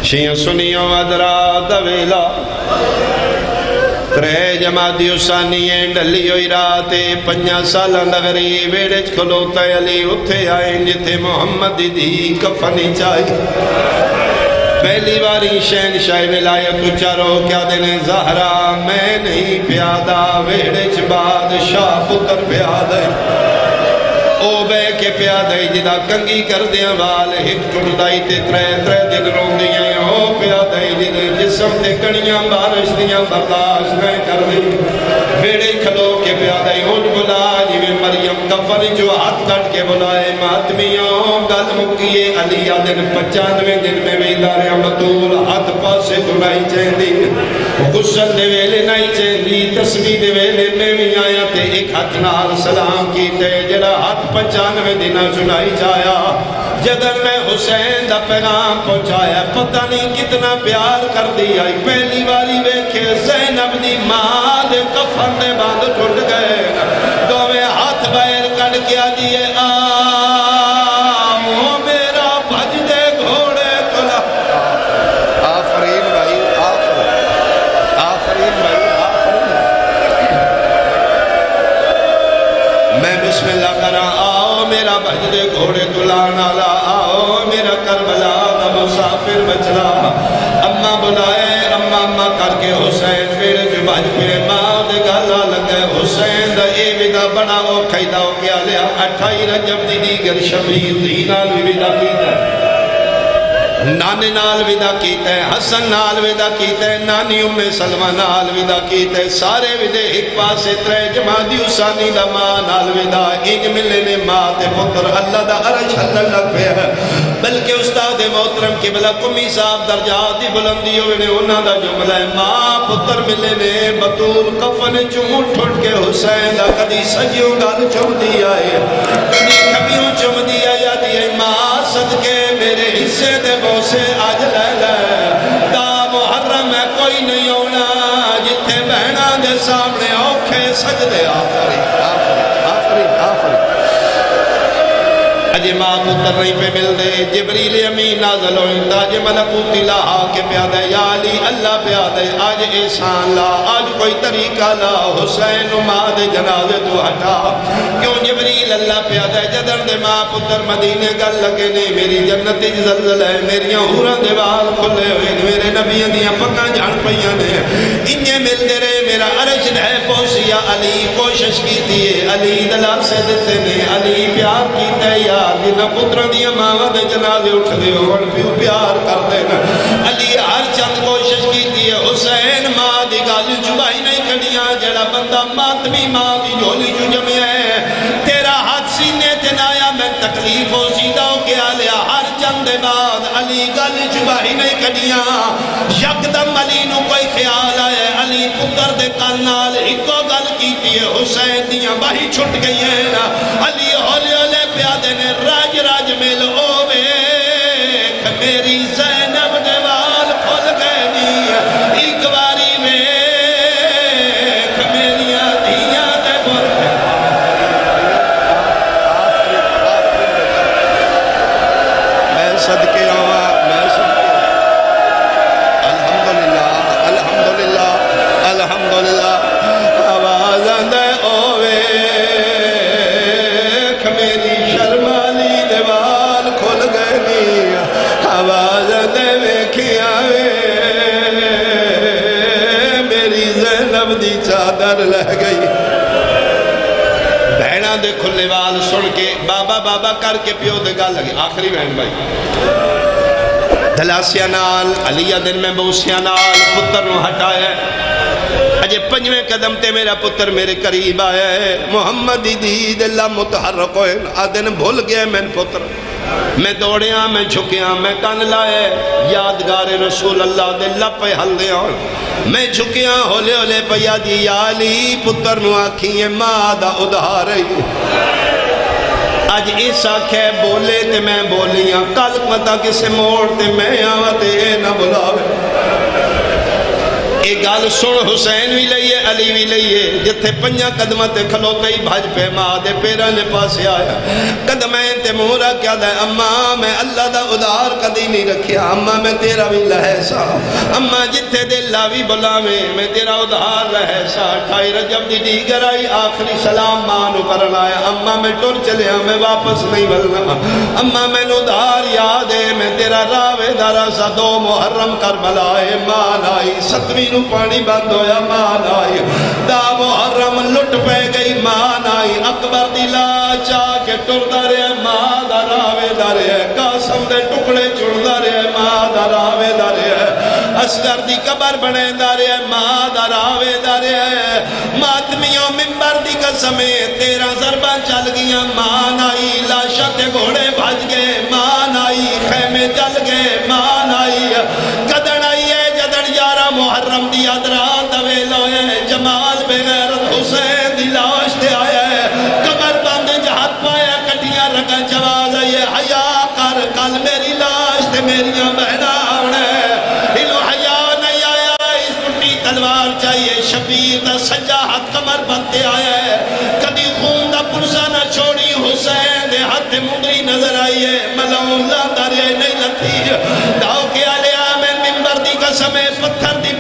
شیعہ سنیوں ادرات ویلا ترے جماعتی حسانیے ڈلی ہوئی راتے 5 سالہ نگری ویڑج کھلوتا علی اتھے آئیں جتے محمد دی کفنی چاہی پہلی باری شہنشاہ ولایت چارو کیا دینے زہرا میں نہیں پیادہ ویڑج بادشاہ پتر پیادہ او بے کے پیادہ جدا کنگی کر دیا وال ہک ٹردائی تے ترے دن رون دیا او پیادہ جدا جسم تے کنیاں بارش دیا برداشت میں کر دی ویڑے کھلو کے پیادہ اونج بلا جویں مریم کفر جو ہاتھ کٹ کے بلائے ماتمیوں گل مکیے علی دن 95 دن میں ویداریاں بطول ہاتھ پاسے دنائی چین دی غسل دے ویلے نائی چین دی تسبیح دے ویلے میں بھی آیا تے ایک ہاتھ نال سلام کیتے جڑا ہاتھ 95 دنہ سنائی جایا جدر میں حسین دا پیغام پہنچایا پتہ نہیں کتنا پیار کر دیا پہلی باری ویکھے زینب دی ماں دے کفن دے باندھ ٹوٹ گئے دوویں ہاتھ بیر کڑ کیا دیئے آؤ میرا بھج دے گھوڑے کلا آفرین بھائی آفرین بھائی آفرین میں بسم اللہ کرا آؤ میرا بھج دے گھوڑے تلانا لا آؤ میرا کربلا دا مسافر بچلا اممہ بلائے اممہ کر کے حسین میرے جو بھج پہ ماں دے گالا لگے حسین دا اے ودا بڑا او کھائدہ ہو کیا لیا 28 رجب دی دیگر شبیر دینال بھی ودا کیتا ہے نانے نال ودا کیتا ہے حسن نال ودا کیتا ہے نانی ام سلمہ نال ودا کیتا ہے سارے ودے ایک پاسے ترے جماعتی حسانی دا ماں نال ودا ایک ملے نے ماں تے پتر اللہ دا عرش اللہ لگ پہ ہے بلکہ استاد محترم قبلہ کمی صاحب درجات دی بلندی ہوئے انہاں دا جملہ ہے ماں پتر ملے نے بطول کفن چمٹ ٹھٹ کے حسین دا کدی سجیوں گال چم دیا ہے کدی کبیوں چم دیا یا دیئے ماں صدقے میرے حصے دے بوسے آج لے لے دا محرم ہے کوئی نہیں ہونا جتھے بہنا دے سامنے اوکھے سجدے آفری آفری آفری آفری اجے ماں پتر نہیں پہ مل دے جبریل امین نازل ہوئیں تاج ملکوت الہا کے پیادہ یا علی اللہ پیادہ آج احسان لا آج کوئی طریقہ لا حسین ماں دے جنازے تو ہٹا کیوں جبریل اللہ پیادہ جدر دے ماں پتر مدینے گل لگے نے میری جنت زلزل ہے میری حوران دے وال کھلے ہوئے میرے نبیوں دیاں پکاں جان پئیاں نے انہیں مل دے رہے میرا عرش ہے پوسیا علی کوشش کی تھی علی دلا سے دیتے نے علی پیار کی تیار جنہ پترہ دیا ماں دے جنازے اٹھ دے اور پیار کر دے علی ہر چند کوشش کی تھی حسین ماں دی گالی چبائی نہیں کھڑیاں جڑا بندہ ماتمی ماں دی جھولی جو جمع ہے تیرا ہاتھ سینے تے نایا میں تکلیف ہو سیدھا ہو کے آلیا ہر چند بعد علی گالی چبائی نہیں کھڑیاں یکدم علی نو کوئی خیال آئے علی پتر دے کلنال ایکو گل کی تھی حسین دیاں باہی چھٹ گئی ہیں علی ہولے ہولے پیادے نے راج راج مل اوے میری زینب دے وال کھل گئے نہیں ایک باری میں میریاں دھیاں دے بھر میں صدقے ہوا میں صدقے الحمدللہ الحمدللہ الحمدللہ آواز آندے اوے میری شرمالی دیوال کھل گئے نہیں آواز دے ویکھیا میری زینب دی چادر لہ گئی بہنہ دے کھلے وال سن کے بابا بابا کر کے پیو دے گا لگے آخری بہن بھائی دلاسیہ نال علیہ دن میں بوسیہ نال پتر نو ہٹایا اجے 5ویں قدم تے میرا پتر میرے قریب آیا ہے محمد دید اللہ متحرک ہوئے آدھن بھول گیا میں پتر میں دوڑیاں میں جھکیاں میں کان لائے یادگار رسول اللہ دے لپے حل دیا میں جھکیاں ہولے ہولے پیا دی یا علی پتر نو آکھیں ماں دا ادھار رہی آج اس آنکھیں بولے تے میں بولیاں کل مطا کسے موڑ تے میں آواتے نہ بلاوے ایک گال سن حسین بھی لئیے علی بھی لئیے جتھے پنجا قدمہ تے کھلوتے ہی بھاج پہ ماں دے پیران لے پاسے آیا قدمیں تے مورا کیا دے اماں میں اللہ دا ادار کدی نہیں رکھیا اماں میں تیرا بھی لہیسا اماں جتھے دل لاوی بلاوے میں تیرا ادار لہیسا 28 رجب دی دیگر آئی آخری سلام ماں نو کرن آیا اماں میں ٹر چلے میں واپس نہیں بلنا اماں میں نو دار یاد ہے میں تیرا راوے دارا سا 2 محرم کربلا ہے ماں آئی 7ویں نو پانی بند ہویا ماں آئی دا محرم لٹ پہ گئی ماں آئی اکبر دی لاچا کے ٹر دارے ماں دا راوے دارے قاسم دے ٹکڑے چڑ دارے ماں دا راوے دارے اصغر دی قبر بنے دارے ماں دا راوے دارے ماتمیوں ممبر دی قسمیں 13 ضربہ چل گیا ماں آئی لاشا تے گھوڑے بھج گئے ماں آئی خیمے چل گئے ماں آئی قدن آئی ہے جدن 11 محرم دی ادران دویل ہوئے جمال بغیرت حسین دی لاش تے آیا ہے قبر بند جہت پایا کٹیاں رکھا جواز ہے حیاء کر کل میری لاش تے میریاں بہنا آنے انہوں حیاء نہیں آیا اس پٹی تلوار چاہیے شبیر دا سجا ہاتھ کمر بندتے آیا ہے کبھی خون دا پرسا نہ چھوڑی حسین دے ہاتھ مدری نظر آئی ہے ملعون اللہ دارے نہیں لتی داؤ کے آلے آمین ممبر دی قسمیں پتھر دی